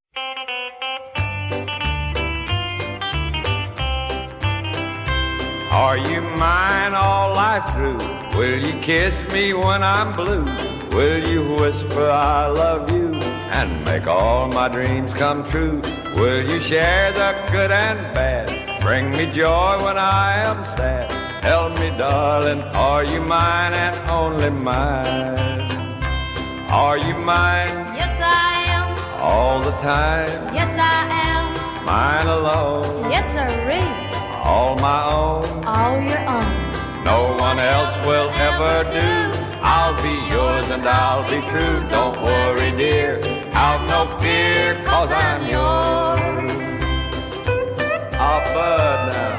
Are you mine all life through? Will you kiss me when I'm blue? Will you whisper I love you and make all my dreams come true? Will you share the good and bad? Bring me joy when I am sad. Tell me, darling, are you mine and only mine? Are you mine? Yes, I am. All the time? Yes, I am. Mine alone? Yes, sirree. All my own? All your own. No one else will ever do. I'll be yours and I'll be true. Don't worry, dear, have no fear, 'cause I'm yours. Ah, Bud now.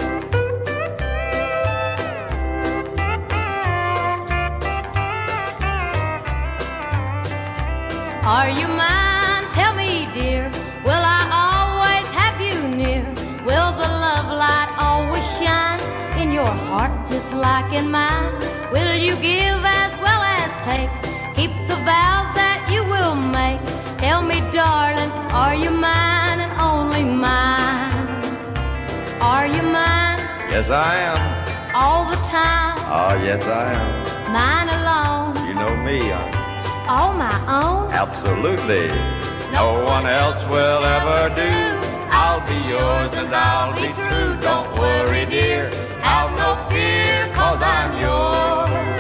Are you mine? Tell me, dear. Will I always have you near? Will the love light always shine in your heart just like in mine? Will you give as well as take? Keep the vows that you will make. Tell me, darling, are you mine and only mine? Are you mine? Yes, I am. All the time? Oh, yes, I am. Mine alone? You know me, All my own? absolutely. No one else will ever do. I'll be yours and I'll be true. Don't worry, dear, have no fear, 'cause I'm yours.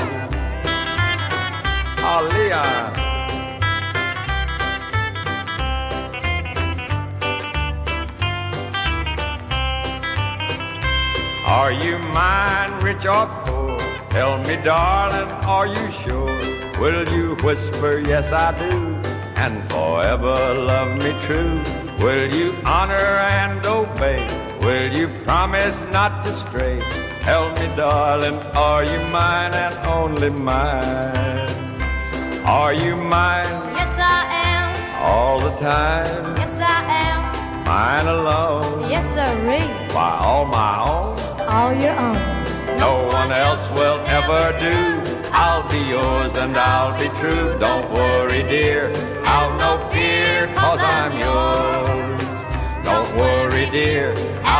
Oh, Leon. Are you mine, rich or poor? Tell me, darling, are you sure? Will you whisper, yes, I do, and forever love me true? Will you honor and obey? Will you promise not to stray? Tell me, darling, are you mine and only mine? Are you mine? Yes, I am. All the time? Yes, I am. Mine alone? Yes, sirree. Why, all my own? All your own. No one else will ever do. I'll be yours and I'll be true. Don't worry, dear, have no fear, 'cause I'm yours. Don't worry, dear,